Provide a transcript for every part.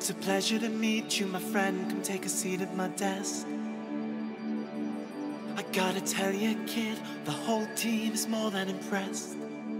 It's a pleasure to meet you, my friend. Come take a seat at my desk. I gotta tell you, kid, the whole team is more than impressed.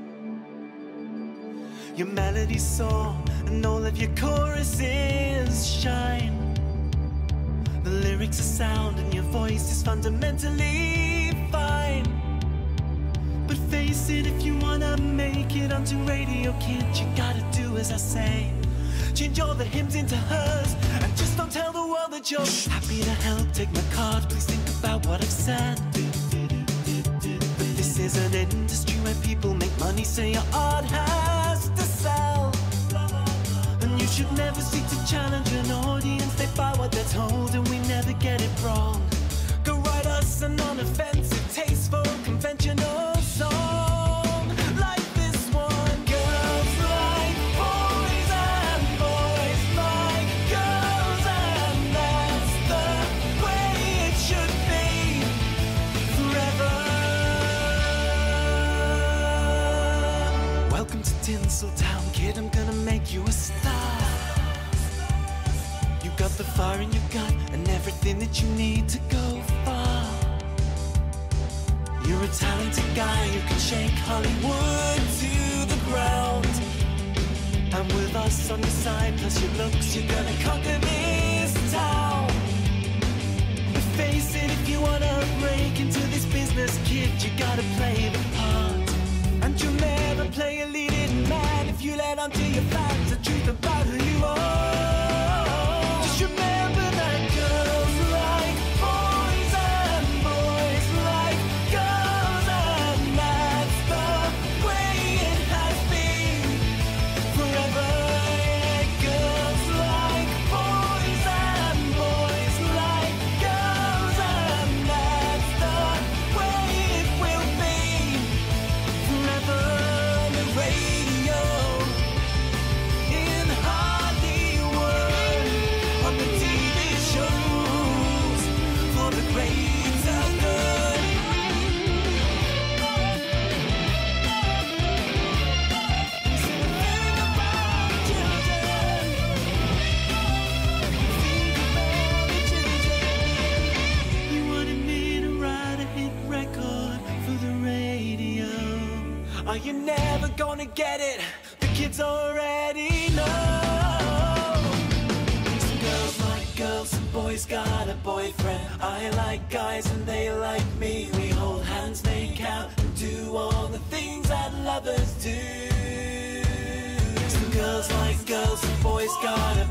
Your melody's soar, and all of your choruses shine. The lyrics are sound, and your voice is fundamentally fine. But face it, if you wanna make it onto radio, kid, you gotta do as I say. Change all the hymns into hers, and just don't tell the world that you're happy to help. Take my card, please think about what I've said. But this is an industry where people make money, so your art has to sell. And you should never seek to challenge an audience. They buy what they're told, and we never get it wrong. Go write us a non-offensive, tasteful, conventional song like this one. Girls like boys and boys like girls, and that's the way it should be forever. Welcome to Tinseltown, kid, I'm gonna make you a star. You got the fire in your gut and everything that you need to go far. You're a talented guy who can shake Hollywood to the ground. And with us on your side, plus your looks, you're gonna conquer this town. But face it, if you wanna break into this business, kid, you gotta play the part. And you'll never play a leading man if you let on to your fans the truth about who you are. Just remember that girls like boys and boys like girls, and that's the way it has been forever. Girls like boys and boys like girls, and that's the way it will be forever. On the radio, in Hollywood, on the TV shows, for the greater good. Think about children. Think about the children. You wanted me to write a hit record for the radio. Are you never gonna get it? The kids already know. Some girls like girls, some boys got a boyfriend. I like guys and they like me. We hold hands, make out, and do all the things that lovers do. Some girls like girls, some boys got a